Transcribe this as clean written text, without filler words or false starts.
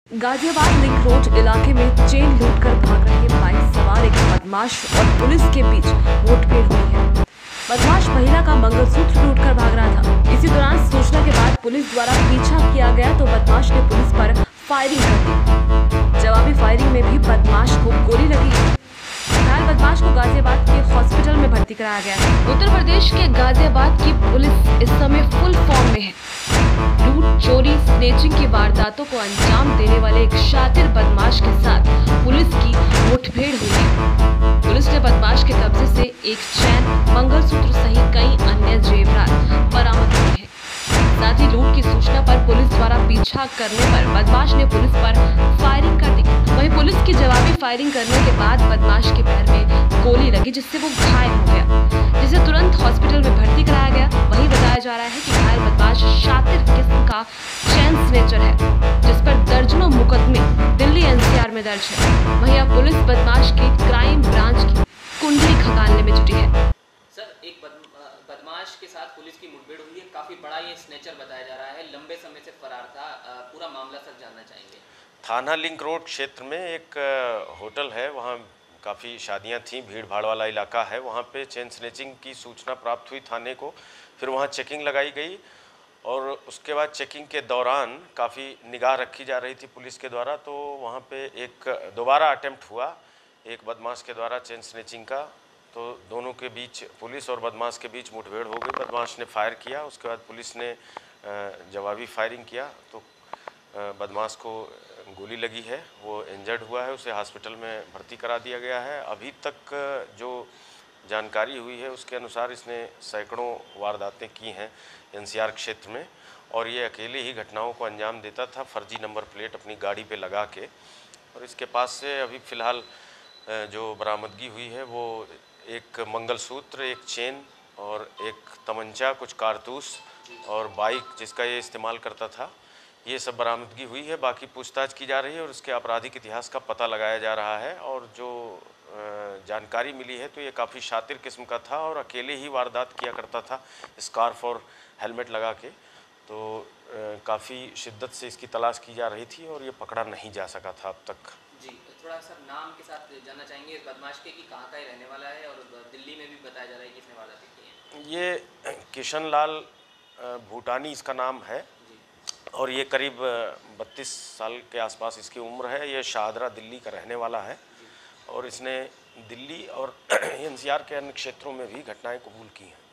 Ghaziabad link road इलाके में chain लूटकर भाग रहे बाइक सवार एक बदमाश और पुलिस के बीच मुठभेड़ हुई है। बदमाश महिला का मंगलसूत्र लूटकर भाग रहा था। इसी दौरान सूचना के बाद पुलिस द्वारा पीछा किया गया तो बदमाश ने पुलिस पर फायरिंग कर दी। जवाबी फायरिंग में भी बदमाश को गोली लगी। घायल बदमाश को गाजियाबाद के हॉस्पिटल में भर्ती कराया गया है। उत्तर प्रदेश के गाजियाबाद की पुलिस इस समय फुल फॉर्म में है। लूट, चोरी, स्नेचिंग की वारदातों को अंजाम देने वाले एक शातिर बदमाश के साथ पुलिस की मुठभेड़ हुई है। पुलिस ने बदमाश के कब्जे से एक चैन, मंगलसूत्र सहित कई अन्य जेवरात बरामद किए हैं। साथ ही लूट की सूचना पर पुलिस द्वारा पीछा करने पर बदमाश ने पुलिस पर फायरिंग कर दी। वहीं पुलिस की जवाबी फायरिंग करने के बाद बदमाश के पैर में गोली लगी, जिससे वो घायल हो गया, जिसे तुरंत हॉस्पिटल में भर्ती कराया गया। वहीं बताया जा रहा है कि घायल बदमाश शातिर किस्म का चैन स्नेचर है, जिस पर दर्जनों मुकदमे दिल्ली एनसीआर में दर्ज है। वहीं अब पुलिस बदमाश की क्राइम ब्रांच की कुंडली खंगालने में जुटी है। सर, एक बदमाश के साथ पुलिस की मुठभेड़ हुई है। काफी बड़ा ये स्नेचर बताया जा रहा है, लंबे समय से फरार था। पूरा मामला सर जानना चाहेंगे। थाना लिंक रोड क्षेत्र में एक होटल है, वहाँ काफ़ी शादियां थीं, भीड़ भाड़ वाला इलाका है। वहाँ पे चेन स्नेचिंग की सूचना प्राप्त हुई थाने को। फिर वहाँ चेकिंग लगाई गई और उसके बाद चेकिंग के दौरान काफ़ी निगाह रखी जा रही थी पुलिस के द्वारा। तो वहाँ पे एक दोबारा अटेम्प्ट हुआ एक बदमाश के द्वारा चेन स्नेचिंग का। तो दोनों के बीच, पुलिस और बदमाश के बीच मुठभेड़ हो गई। बदमाश ने फायर किया, उसके बाद पुलिस ने जवाबी फायरिंग किया तो बदमाश को गोली लगी है। वो इंजर्ड हुआ है, उसे हॉस्पिटल में भर्ती करा दिया गया है। अभी तक जो जानकारी हुई है उसके अनुसार इसने सैकड़ों वारदातें की हैं एनसीआर क्षेत्र में, और ये अकेले ही घटनाओं को अंजाम देता था, फर्जी नंबर प्लेट अपनी गाड़ी पे लगा के। और इसके पास से अभी फ़िलहाल जो बरामदगी हुई है वो एक मंगलसूत्र, एक चेन और एक तमंचा, कुछ कारतूस और बाइक जिसका ये इस्तेमाल करता था, ये सब बरामदगी हुई है। बाकी पूछताछ की जा रही है और उसके आपराधिक इतिहास का पता लगाया जा रहा है। और जो जानकारी मिली है तो ये काफ़ी शातिर किस्म का था और अकेले ही वारदात किया करता था, स्कार्फ और हेलमेट लगा के। तो काफ़ी शिद्दत से इसकी तलाश की जा रही थी और ये पकड़ा नहीं जा सका था अब तक। जी, थोड़ा सा नाम के साथ जानना चाहेंगे इस बदमाश के कि कहाँ का ही रहने वाला है, और दिल्ली में भी बताया जा रहा है कि इसने वारदातें की हैं। ये किशन लाल भूटानी इसका नाम है और ये करीब 32 साल के आसपास इसकी उम्र है। ये शाहदरा दिल्ली का रहने वाला है और इसने दिल्ली और एनसीआर के अन्य क्षेत्रों में भी घटनाएं कबूल की हैं।